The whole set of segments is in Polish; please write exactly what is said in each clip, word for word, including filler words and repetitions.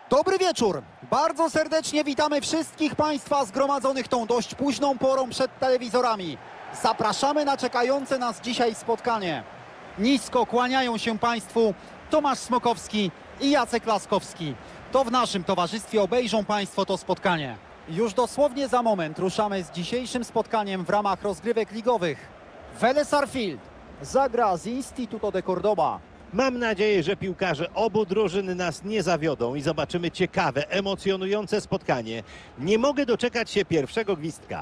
Dobry wieczór. Bardzo serdecznie witamy wszystkich Państwa zgromadzonych tą dość późną porą przed telewizorami. Zapraszamy na czekające nas dzisiaj spotkanie. Nisko kłaniają się Państwu Tomasz Smokowski i Jacek Laskowski. To w naszym towarzystwie obejrzą Państwo to spotkanie. Już dosłownie za moment ruszamy z dzisiejszym spotkaniem w ramach rozgrywek ligowych. Vélez Sarsfield zagra z Instituto de Córdoba. Mam nadzieję, że piłkarze obu drużyn nas nie zawiodą i zobaczymy ciekawe, emocjonujące spotkanie. Nie mogę doczekać się pierwszego gwizdka.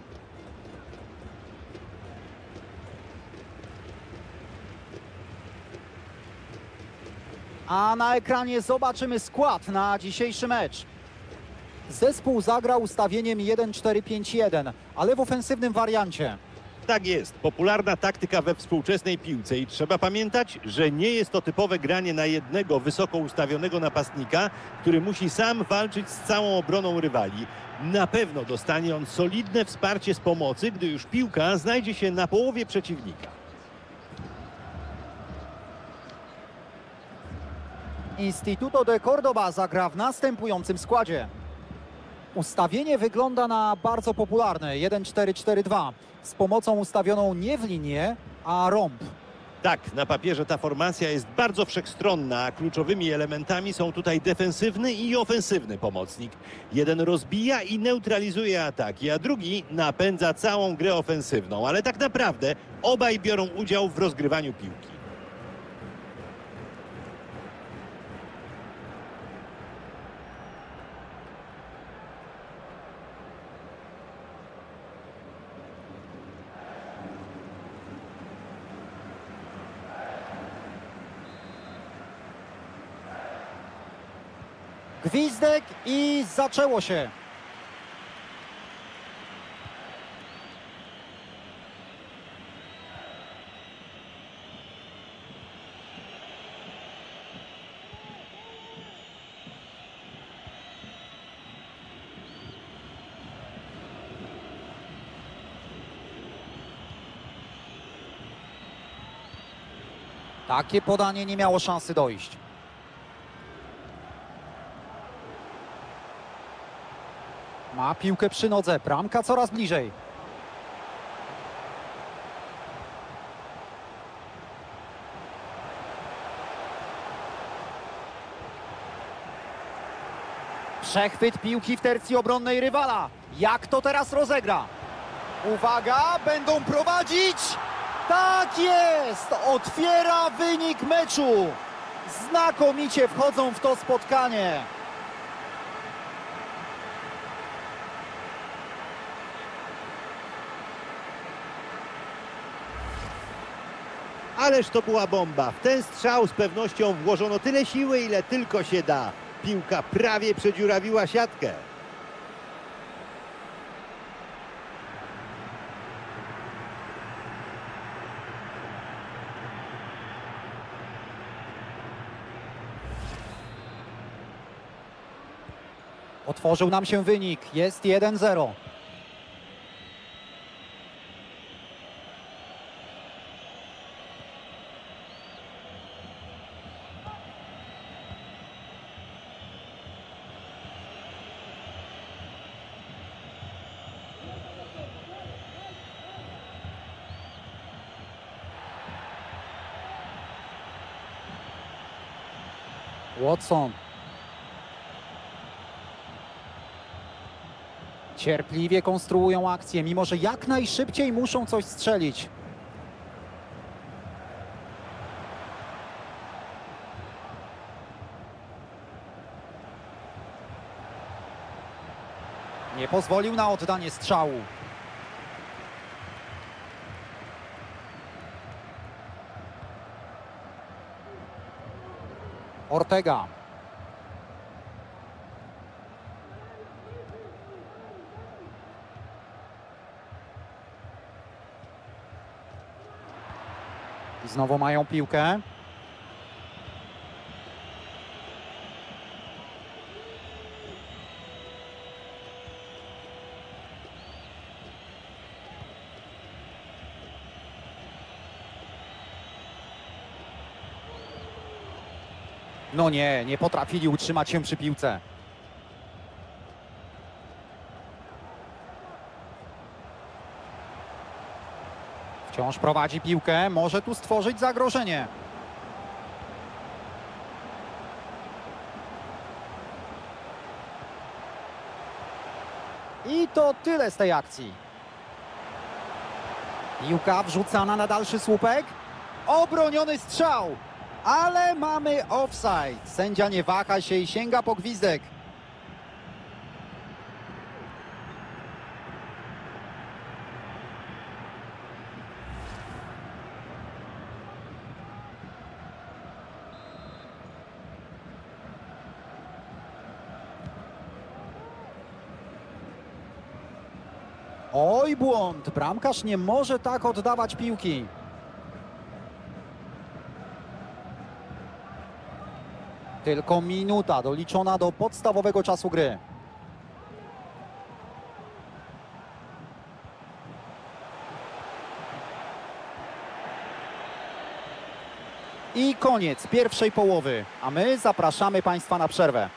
A na ekranie zobaczymy skład na dzisiejszy mecz. Zespół zagra ustawieniem jeden cztery pięć jeden, ale w ofensywnym wariancie. Tak jest, popularna taktyka we współczesnej piłce i trzeba pamiętać, że nie jest to typowe granie na jednego wysoko ustawionego napastnika, który musi sam walczyć z całą obroną rywali. Na pewno dostanie on solidne wsparcie z pomocy, gdy już piłka znajdzie się na połowie przeciwnika. Instituto de Córdoba zagra w następującym składzie. Ustawienie wygląda na bardzo popularne jeden cztery cztery dwa z pomocą ustawioną nie w linię, a rąb. Tak, na papierze ta formacja jest bardzo wszechstronna, a kluczowymi elementami są tutaj defensywny i ofensywny pomocnik. Jeden rozbija i neutralizuje ataki, a drugi napędza całą grę ofensywną, ale tak naprawdę obaj biorą udział w rozgrywaniu piłki. Gwizdek i zaczęło się. Takie podanie nie miało szansy dojść. Ma piłkę przy nodze, bramka coraz bliżej. Przechwyt piłki w tercji obronnej rywala. Jak to teraz rozegra? Uwaga, będą prowadzić! Tak jest! Otwiera wynik meczu. Znakomicie wchodzą w to spotkanie. Ależ to była bomba. W ten strzał z pewnością włożono tyle siły, ile tylko się da. Piłka prawie przedziurawiła siatkę. Otworzył nam się wynik. Jest jeden zero. Watson. Cierpliwie konstruują akcję, mimo że jak najszybciej muszą coś strzelić. Nie pozwolił na oddanie strzału. Ortega. Znowu mają piłkę. No nie, nie potrafili utrzymać się przy piłce. Wciąż prowadzi piłkę, może tu stworzyć zagrożenie. I to tyle z tej akcji. Piłka wrzucana na dalszy słupek. Obroniony strzał, ale mamy offside. Sędzia nie waha się i sięga po gwizdek. Oj, błąd. Bramkarz nie może tak oddawać piłki. Tylko minuta doliczona do podstawowego czasu gry. I koniec pierwszej połowy, a my zapraszamy Państwa na przerwę.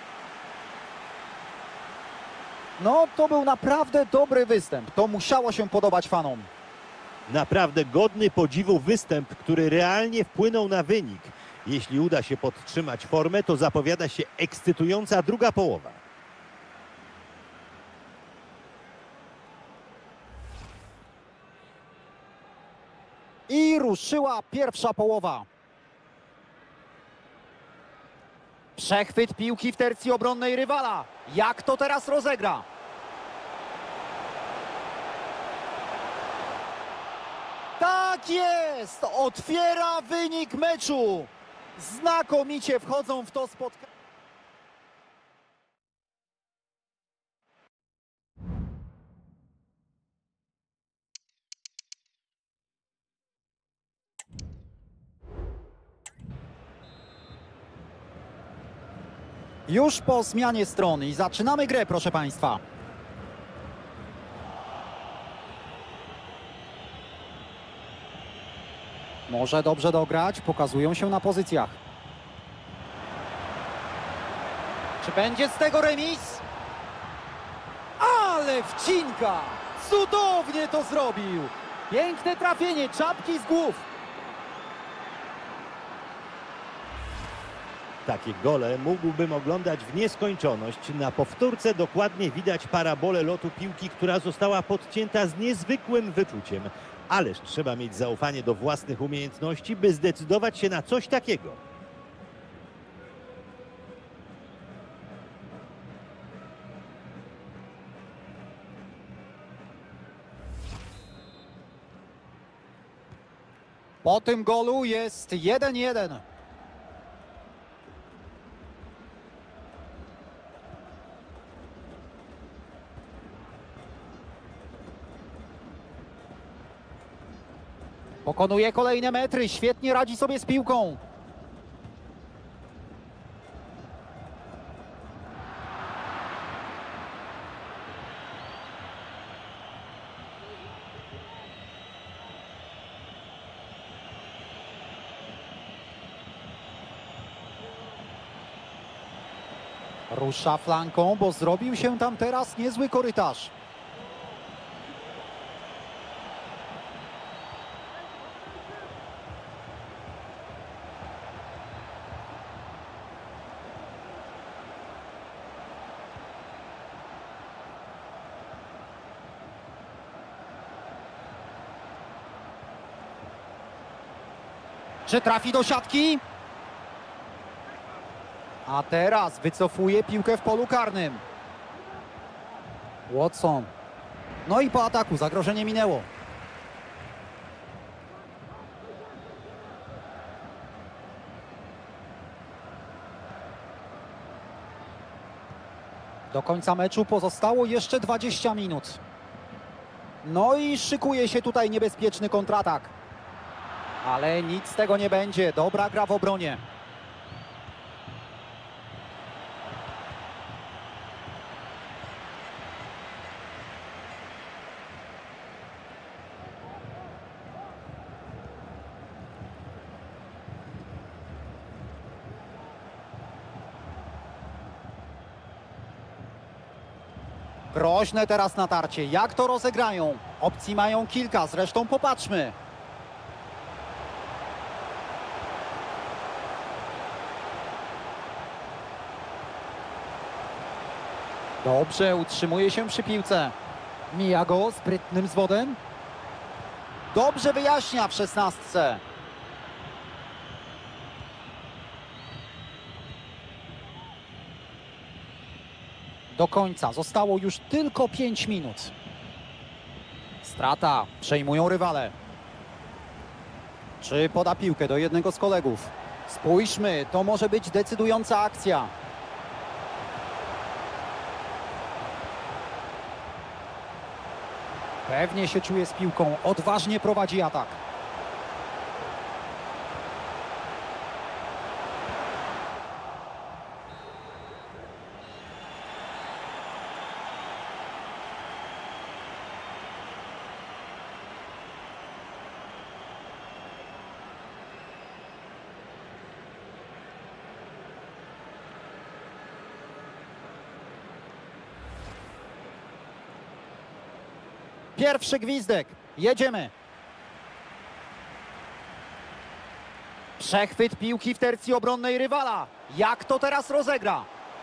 No, to był naprawdę dobry występ. To musiało się podobać fanom. Naprawdę godny podziwu występ, który realnie wpłynął na wynik. Jeśli uda się podtrzymać formę, to zapowiada się ekscytująca druga połowa. I ruszyła pierwsza połowa. Przechwyt piłki w tercji obronnej rywala. Jak to teraz rozegra? Tak jest! Otwiera wynik meczu. Znakomicie wchodzą w to spotkanie. Już po zmianie strony i zaczynamy grę, proszę Państwa. Może dobrze dograć, pokazują się na pozycjach. Czy będzie z tego remis? Ale wcinka! Cudownie to zrobił! Piękne trafienie, czapki z głów. Takie gole mógłbym oglądać w nieskończoność. Na powtórce dokładnie widać parabolę lotu piłki, która została podcięta z niezwykłym wyczuciem. Ależ trzeba mieć zaufanie do własnych umiejętności, by zdecydować się na coś takiego. Po tym golu jest jeden jeden. Pokonuje kolejne metry, świetnie radzi sobie z piłką. Rusza flanką, bo zrobił się tam teraz niezły korytarz. Czy trafi do siatki? A teraz wycofuje piłkę w polu karnym. Watson. No i po ataku zagrożenie minęło. Do końca meczu pozostało jeszcze dwadzieścia minut. No i szykuje się tutaj niebezpieczny kontratak. Ale nic z tego nie będzie. Dobra gra w obronie. Groźne teraz natarcie. Jak to rozegrają? Opcji mają kilka, zresztą popatrzmy. Dobrze, utrzymuje się przy piłce. Mija go sprytnym zwodem. Dobrze wyjaśnia w szesnastce. Do końca zostało już tylko pięć minut. Strata, przejmują rywale. Czy poda piłkę do jednego z kolegów? Spójrzmy, to może być decydująca akcja. Pewnie się czuje z piłką, odważnie prowadzi atak. Pierwszy gwizdek. Jedziemy. Przechwyt piłki w tercji obronnej rywala. Jak to teraz rozegra?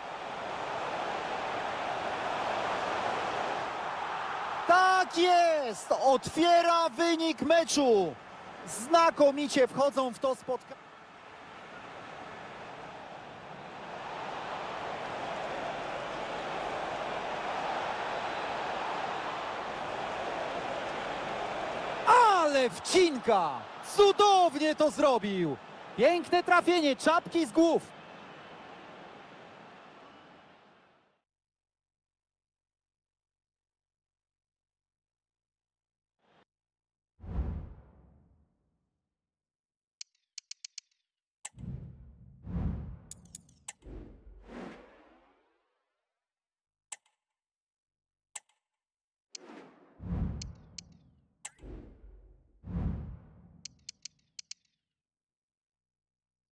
Tak jest! Otwiera wynik meczu. Znakomicie wchodzą w to spotkanie. Ale wcinka! Cudownie to zrobił! Piękne trafienie, czapki z głów.